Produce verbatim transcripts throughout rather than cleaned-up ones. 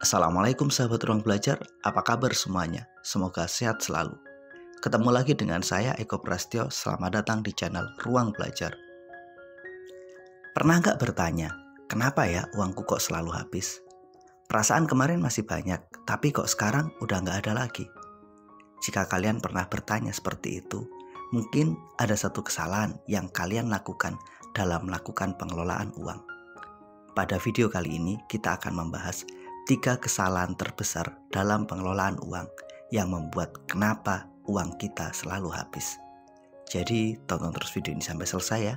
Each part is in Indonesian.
Assalamualaikum sahabat ruang belajar, apa kabar semuanya? Semoga sehat selalu. Ketemu lagi dengan saya Eko Prastyo, selamat datang di channel Ruang Belajar. Pernah nggak bertanya, kenapa ya uangku kok selalu habis? Perasaan kemarin masih banyak, tapi kok sekarang udah nggak ada lagi? Jika kalian pernah bertanya seperti itu, mungkin ada satu kesalahan yang kalian lakukan dalam melakukan pengelolaan uang. Pada video kali ini kita akan membahas tiga kesalahan terbesar dalam pengelolaan uang yang membuat kenapa uang kita selalu habis. Jadi tonton terus video ini sampai selesai ya.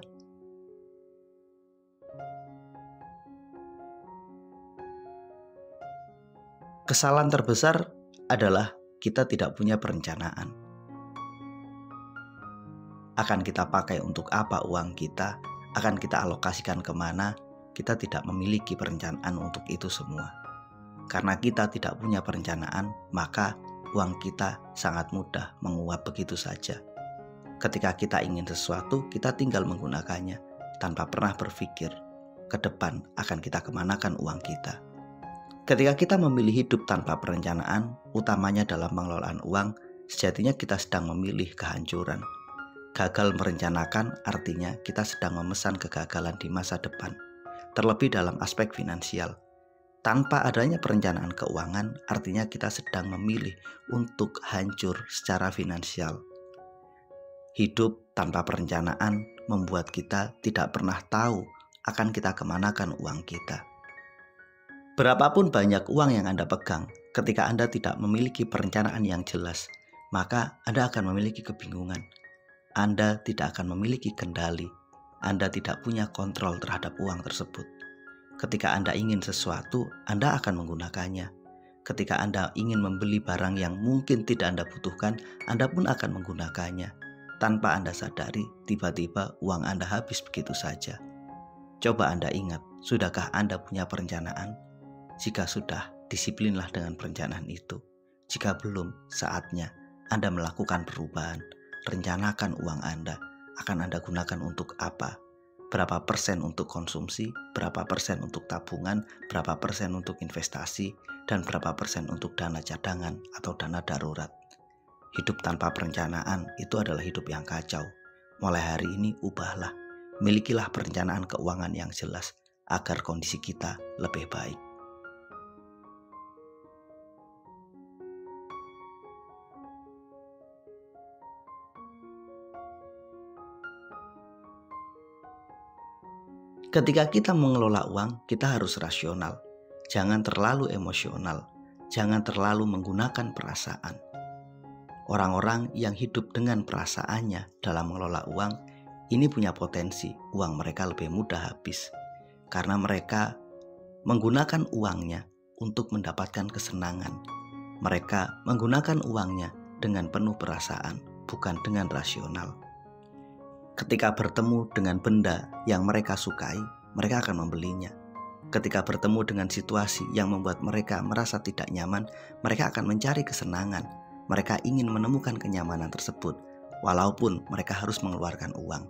Kesalahan terbesar adalah kita tidak punya perencanaan. Akan kita pakai untuk apa uang kita, akan kita alokasikan kemana, kita tidak memiliki perencanaan untuk itu semua. Karena kita tidak punya perencanaan, maka uang kita sangat mudah menguap begitu saja. Ketika kita ingin sesuatu, kita tinggal menggunakannya tanpa pernah berpikir ke depan akan kita kemanakan uang kita. Ketika kita memilih hidup tanpa perencanaan, utamanya dalam pengelolaan uang, sejatinya kita sedang memilih kehancuran. Gagal merencanakan artinya kita sedang memesan kegagalan di masa depan, terlebih dalam aspek finansial. Tanpa adanya perencanaan keuangan, artinya kita sedang memilih untuk hancur secara finansial. Hidup tanpa perencanaan membuat kita tidak pernah tahu akan kita kemanakan uang kita. Berapapun banyak uang yang Anda pegang, ketika Anda tidak memiliki perencanaan yang jelas, maka Anda akan memiliki kebingungan. Anda tidak akan memiliki kendali. Anda tidak punya kontrol terhadap uang tersebut. Ketika Anda ingin sesuatu, Anda akan menggunakannya. Ketika Anda ingin membeli barang yang mungkin tidak Anda butuhkan, Anda pun akan menggunakannya. Tanpa Anda sadari, tiba-tiba uang Anda habis begitu saja. Coba Anda ingat, sudahkah Anda punya perencanaan? Jika sudah, disiplinlah dengan perencanaan itu. Jika belum, saatnya Anda melakukan perubahan. Rencanakan uang Anda. Akan Anda gunakan untuk apa? Berapa persen untuk konsumsi, berapa persen untuk tabungan, berapa persen untuk investasi, dan berapa persen untuk dana cadangan atau dana darurat. Hidup tanpa perencanaan itu adalah hidup yang kacau. Mulai hari ini ubahlah, milikilah perencanaan keuangan yang jelas agar kondisi kita lebih baik. Ketika kita mengelola uang, kita harus rasional. Jangan terlalu emosional. Jangan terlalu menggunakan perasaan. Orang-orang yang hidup dengan perasaannya dalam mengelola uang, ini punya potensi uang mereka lebih mudah habis. Karena mereka menggunakan uangnya untuk mendapatkan kesenangan. Mereka menggunakan uangnya dengan penuh perasaan, bukan dengan rasional. Ketika bertemu dengan benda yang mereka sukai, mereka akan membelinya. Ketika bertemu dengan situasi yang membuat mereka merasa tidak nyaman, mereka akan mencari kesenangan. Mereka ingin menemukan kenyamanan tersebut, walaupun mereka harus mengeluarkan uang.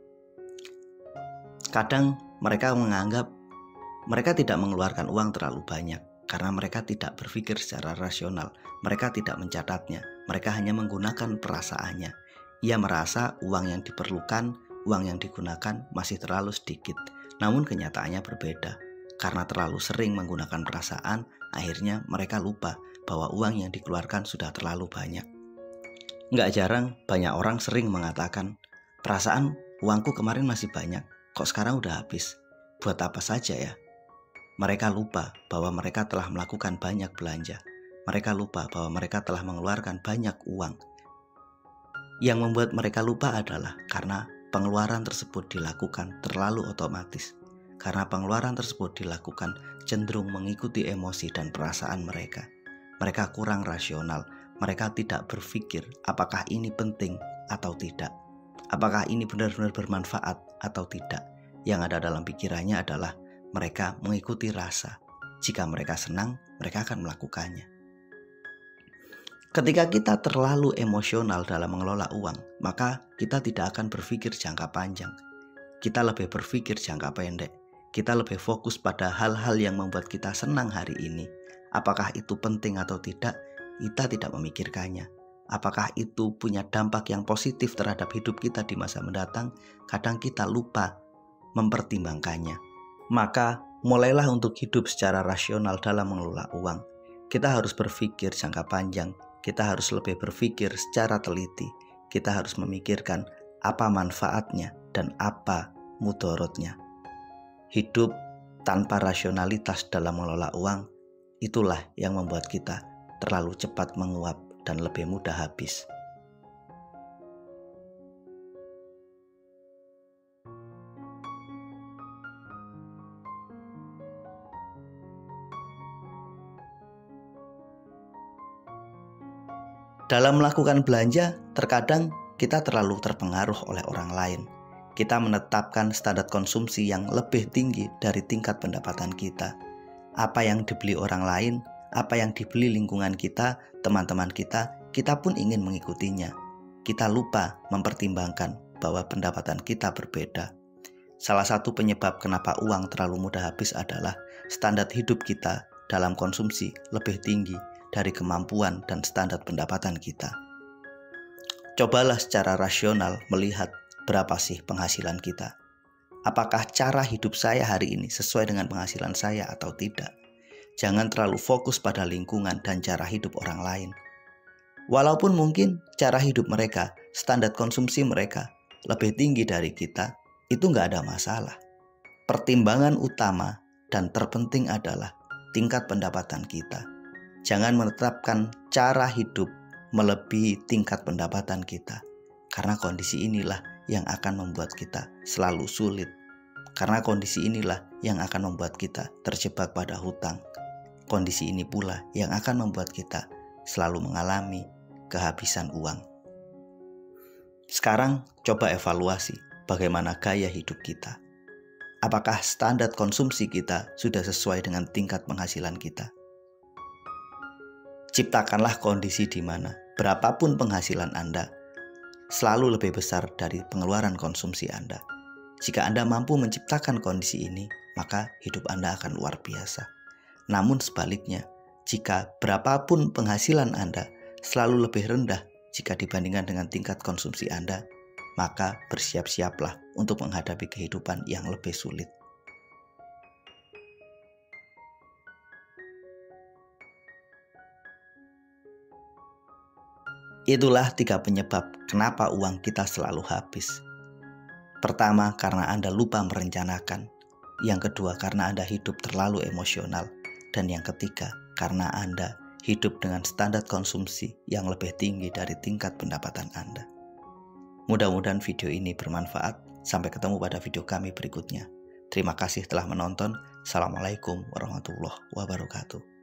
Kadang mereka menganggap mereka tidak mengeluarkan uang terlalu banyak, karena mereka tidak berpikir secara rasional. Mereka tidak mencatatnya, mereka hanya menggunakan perasaannya. Ia merasa uang yang diperlukan, uang yang digunakan masih terlalu sedikit. Namun kenyataannya berbeda. Karena terlalu sering menggunakan perasaan, akhirnya mereka lupa bahwa uang yang dikeluarkan sudah terlalu banyak. Nggak jarang banyak orang sering mengatakan, perasaan uangku kemarin masih banyak, kok sekarang udah habis? Buat apa saja ya? Mereka lupa bahwa mereka telah melakukan banyak belanja. Mereka lupa bahwa mereka telah mengeluarkan banyak uang. Yang membuat mereka lupa adalah karena pengeluaran tersebut dilakukan terlalu otomatis. Karena pengeluaran tersebut dilakukan cenderung mengikuti emosi dan perasaan mereka. Mereka kurang rasional. Mereka tidak berpikir apakah ini penting atau tidak. Apakah ini benar-benar bermanfaat atau tidak. Yang ada dalam pikirannya adalah mereka mengikuti rasa. Jika mereka senang, mereka akan melakukannya. Ketika kita terlalu emosional dalam mengelola uang, maka kita tidak akan berpikir jangka panjang. Kita lebih berpikir jangka pendek. Kita lebih fokus pada hal-hal yang membuat kita senang hari ini. Apakah itu penting atau tidak, kita tidak memikirkannya. Apakah itu punya dampak yang positif terhadap hidup kita di masa mendatang, kadang kita lupa mempertimbangkannya. Maka mulailah untuk hidup secara rasional dalam mengelola uang. Kita harus berpikir jangka panjang, kita harus lebih berpikir secara teliti, kita harus memikirkan apa manfaatnya dan apa mudorotnya. Hidup tanpa rasionalitas dalam mengelola uang, itulah yang membuat kita terlalu cepat menguap dan lebih mudah habis. Dalam melakukan belanja, terkadang kita terlalu terpengaruh oleh orang lain. Kita menetapkan standar konsumsi yang lebih tinggi dari tingkat pendapatan kita. Apa yang dibeli orang lain, apa yang dibeli lingkungan kita, teman-teman kita, kita pun ingin mengikutinya. Kita lupa mempertimbangkan bahwa pendapatan kita berbeda. Salah satu penyebab kenapa uang terlalu mudah habis adalah standar hidup kita dalam konsumsi lebih tinggi dari kemampuan dan standar pendapatan kita. Cobalah secara rasional melihat berapa sih penghasilan kita. Apakah cara hidup saya hari ini sesuai dengan penghasilan saya atau tidak? Jangan terlalu fokus pada lingkungan dan cara hidup orang lain. Walaupun mungkin cara hidup mereka, standar konsumsi mereka lebih tinggi dari kita, itu nggak ada masalah. Pertimbangan utama dan terpenting adalah tingkat pendapatan kita. Jangan menetapkan cara hidup melebihi tingkat pendapatan kita, karena kondisi inilah yang akan membuat kita selalu sulit. Karena kondisi inilah yang akan membuat kita terjebak pada hutang. Kondisi ini pula yang akan membuat kita selalu mengalami kehabisan uang. Sekarang coba evaluasi bagaimana gaya hidup kita. Apakah standar konsumsi kita sudah sesuai dengan tingkat penghasilan kita? Ciptakanlah kondisi di mana berapapun penghasilan Anda selalu lebih besar dari pengeluaran konsumsi Anda. Jika Anda mampu menciptakan kondisi ini, maka hidup Anda akan luar biasa. Namun sebaliknya, jika berapapun penghasilan Anda selalu lebih rendah jika dibandingkan dengan tingkat konsumsi Anda, maka bersiap-siaplah untuk menghadapi kehidupan yang lebih sulit. Itulah tiga penyebab kenapa uang kita selalu habis. Pertama, karena Anda lupa merencanakan. Yang kedua, karena Anda hidup terlalu emosional. Dan yang ketiga, karena Anda hidup dengan standar konsumsi yang lebih tinggi dari tingkat pendapatan Anda. Mudah-mudahan video ini bermanfaat. Sampai ketemu pada video kami berikutnya. Terima kasih telah menonton. Assalamualaikum warahmatullahi wabarakatuh.